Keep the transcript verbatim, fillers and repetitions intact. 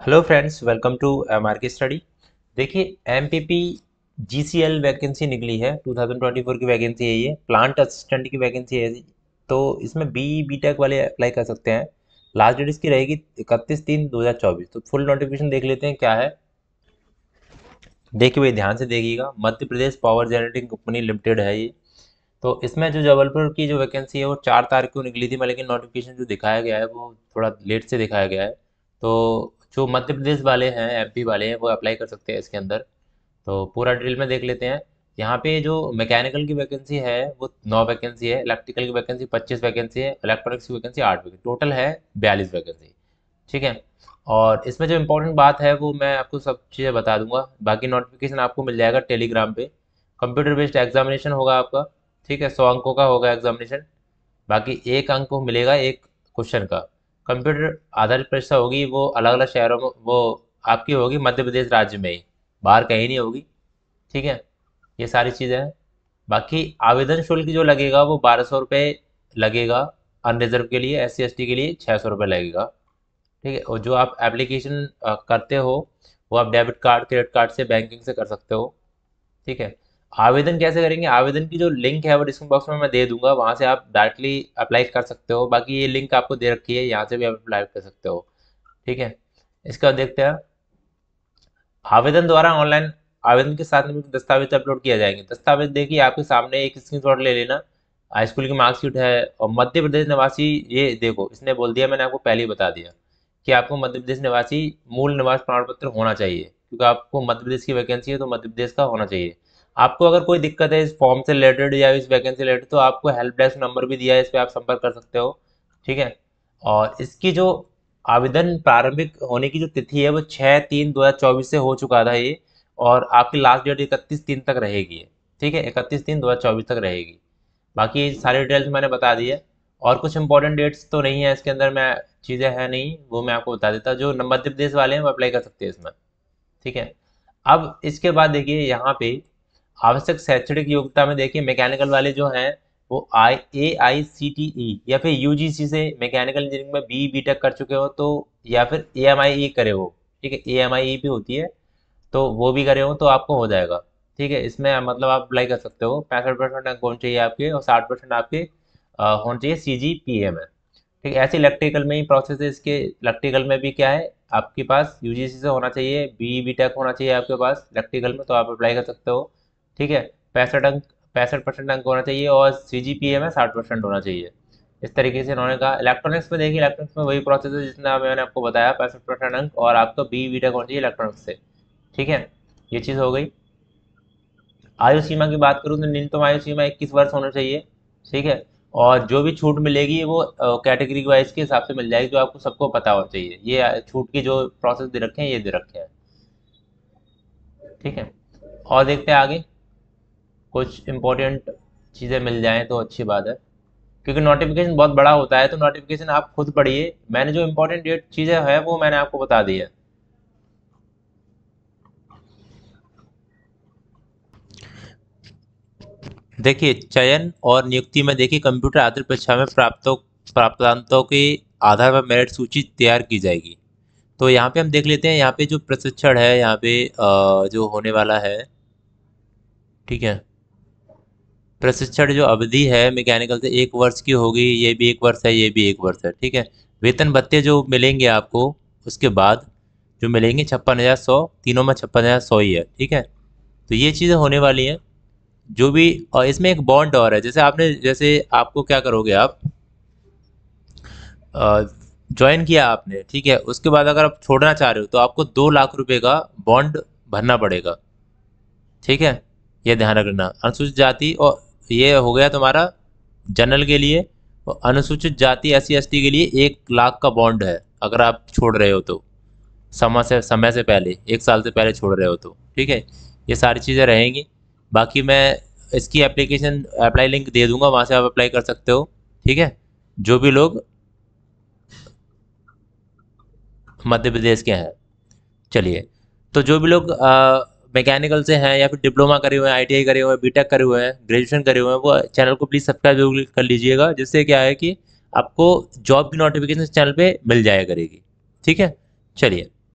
Hello friends, welcome to M R K study. देखिए, M P P G C L vacancy निकली है। Two thousand twenty four की vacancy है, ये plant assistant की vacancy है। तो इसमें बी बी टेक वाले अप्लाई कर सकते हैं। लास्ट डेट इसकी रहेगी इकतीस तीन दो हज़ार चौबीस। तो फुल नोटिफिकेशन देख लेते हैं क्या है। देखिए भाई, ध्यान से देखिएगा। Madhya Pradesh power generating company limited है ये। तो इसमें जो जबलपुर की जो वैकेंसी है वो चार तारीख को निकली थी, मैं लेकिन नोटिफिकेशन जो दिखाया गया है वो थोड़ा लेट से दिखाया गया है। तो जो मध्य प्रदेश वाले हैं, एम पी वाले हैं, वो अप्लाई कर सकते हैं इसके अंदर। तो पूरा डिटेल में देख लेते हैं। यहाँ पे जो मैकेनिकल की वैकेंसी है वो नौ वैकेंसी है, इलेक्ट्रिकल की वैकेंसी पच्चीस वैकेंसी है, इलेक्ट्रॉनिक्स की वैकेंसी आठ वैकेंसी, टोटल है बयालीस वैकेंसी। ठीक है। और इसमें जो इम्पोर्टेंट बात है वो मैं आपको सब चीज़ें बता दूंगा। बाकी नोटिफिकेशन आपको मिल जाएगा टेलीग्राम पे। कंप्यूटर बेस्ड एग्जामिनेशन होगा आपका। ठीक है, सौ अंकों का होगा एग्जामिनेशन। बाकी एक अंक को मिलेगा एक क्वेश्चन का। कंप्यूटर आधारित परीक्षा होगी, वो अलग अलग शहरों में, वो आपकी होगी मध्य प्रदेश राज्य में ही, बाहर कहीं नहीं होगी। ठीक है, ये सारी चीज़ें हैं। बाकी आवेदन शुल्क जो लगेगा वो बारह सौ रुपये लगेगा। अनरिजर्व के लिए, एस सी एस टी के लिए छः सौ रुपये लगेगा। ठीक है, और जो आप एप्लीकेशन करते हो वो आप डेबिट कार्ड, क्रेडिट कार्ड से, बैंकिंग से कर सकते हो। ठीक है। आवेदन कैसे करेंगे? आवेदन की जो लिंक है वो डिस्क्रिप्शन बॉक्स में मैं दे दूंगा, वहां से आप डायरेक्टली अप्लाई कर सकते हो। बाकी ये लिंक आपको दे रखी है, यहाँ से भी आप अप्लाई कर सकते हो। ठीक है। इसका देखते हैं। आवेदन द्वारा ऑनलाइन आवेदन के साथ में दस्तावेज अपलोड किया जाएंगे। दस्तावेज देखिए आपके सामने, एक स्क्रीनशॉट ले लेना। हाई स्कूल की मार्कशीट है, और मध्य प्रदेश निवासी। ये देखो, इसने बोल दिया, मैंने आपको पहले ही बता दिया कि आपको मध्य प्रदेश निवासी मूल निवास प्रमाण पत्र होना चाहिए, क्योंकि आपको मध्य प्रदेश की वैकेंसी है तो मध्य प्रदेश का होना चाहिए। आपको अगर कोई दिक्कत है इस फॉर्म से रिलेटेड या इस वैकेंसी से रिलेटेड, तो आपको हेल्प डेस्क नंबर भी दिया है, इस पर आप संपर्क कर सकते हो। ठीक है। और इसकी जो आवेदन प्रारंभिक होने की जो तिथि है वो छः तीन दो हज़ार चौबीस से हो चुका था ये। और आपकी लास्ट डेट इकतीस तीन तक रहेगी ये। ठीक है, इकतीस तीन दो हज़ार चौबीस तक रहेगी। बाकी सारी डिटेल्स मैंने बता दी है। और कुछ इंपॉर्टेंट डेट्स तो नहीं है इसके अंदर, मैं चीज़ें हैं नहीं, वो मैं आपको बता देता। जो मध्य प्रदेश वाले हैं वो अप्लाई कर सकते हैं इसमें। ठीक है। अब इसके बाद देखिए यहाँ पे आवश्यक शैक्षणिक योग्यता में देखिए, मैकेनिकल वाले जो हैं वो आई ए आई सी टी ई या फिर यू जी सी से मैकेनिकल इंजीनियरिंग में बी बी टेक कर चुके हो तो, या फिर ए एम आई ई करे हो। ठीक है, ए एम आई ई भी होती है, तो वो भी करे हो तो आपको हो जाएगा। ठीक है, इसमें मतलब आप अप्लाई कर सकते हो। पैंसठ परसेंट अंक होने चाहिए आपके, और साठ परसेंट आपके अ, होने चाहिए सी जी पी ए में। ठीक है, ऐसे इलेक्ट्रिकल में ही प्रोसेस है इसके। इलेक्ट्रिकल में भी क्या है, आपके पास यू जी सी से होना चाहिए, बी बी टेक होना चाहिए आपके पास इलेक्ट्रिकल में, तो आप अप्लाई कर सकते हो। ठीक है। पैंसठ अंक पैंसठ परसेंट अंक होना चाहिए, और सी जी पी ए में साठ परसेंट होना चाहिए। इस तरीके से इन्होंने कहा। इलेक्ट्रॉनिक्स में देखिए, इलेक्ट्रॉनिक्स में वही प्रोसेस है जितना मैंने आपको बताया, पैंसठ परसेंट अंक, और आपका बी बी टेक होना चाहिए इलेक्ट्रॉनिक्स से। ठीक है, ये चीज़ हो गई। आयु सीमा की बात करूँ तो न्यूनतम आयु सीमा इक्कीस वर्ष होना चाहिए। ठीक है। और जो भी छूट मिलेगी वो कैटेगरी वाइज के हिसाब से मिल जाएगी, जो आपको सबको पता होना चाहिए। ये अ, छूट की जो प्रोसेस दे रखे हैं ये दे रखे हैं। ठीक है। और देखते हैं आगे, कुछ इंपॉर्टेंट चीज़ें मिल जाएं तो अच्छी बात है, क्योंकि नोटिफिकेशन बहुत बड़ा होता है, तो नोटिफिकेशन आप खुद पढ़िए। मैंने जो इंपॉर्टेंट चीज़ें हैं वो मैंने आपको बता दी है। देखिए, चयन और नियुक्ति में देखिए, कंप्यूटर आधारित परीक्षा में प्राप्तों प्राप्तांकों के आधार पर मेरिट सूची तैयार की जाएगी। तो यहाँ पे हम देख लेते हैं, यहाँ पे जो प्रशिक्षण है, यहाँ पे अ, जो होने वाला है। ठीक है। प्रशिक्षण जो अवधि है मैकेनिकल से एक वर्ष की होगी, ये भी एक वर्ष है, ये भी एक वर्ष है। ठीक है। वेतन भत्ते जो मिलेंगे आपको उसके बाद जो मिलेंगे, छप्पन हज़ार सौ, तीनों में छप्पन हज़ार सौ ही है। ठीक है। तो ये चीज़ें होने वाली हैं। जो भी, और इसमें एक बॉन्ड और है, जैसे आपने, जैसे आपको क्या करोगे आप, ज्वाइन किया आपने, ठीक है, उसके बाद अगर आप छोड़ना चाह रहे हो तो आपको दो लाख रुपए का बॉन्ड भरना पड़ेगा। ठीक है, ये ध्यान रखना। अनुसूचित जाति, और ये हो गया तुम्हारा जनरल के लिए। और अनुसूचित जाति एस सी एस टी के लिए एक लाख का बॉन्ड है, अगर आप छोड़ रहे हो तो, समय से समय से पहले, एक साल से पहले छोड़ रहे हो तो। ठीक है, ये सारी चीज़ें रहेंगी। बाकी मैं इसकी एप्लीकेशन अप्लाई लिंक दे दूंगा, वहाँ से आप अप्लाई कर सकते हो। ठीक है, जो भी लोग मध्य प्रदेश के हैं। चलिए, तो जो भी लोग मैकेनिकल से हैं, या फिर डिप्लोमा करे हुए हैं, आई टी आई करे हुए हैं, बी टेक करे हुए हैं, ग्रेजुएशन करे हुए हैं, वो चैनल को प्लीज़ सब्सक्राइब जरूर कर लीजिएगा, जिससे क्या है कि आपको जॉब की नोटिफिकेशन चैनल पे मिल जाया करेगी। ठीक है, चलिए।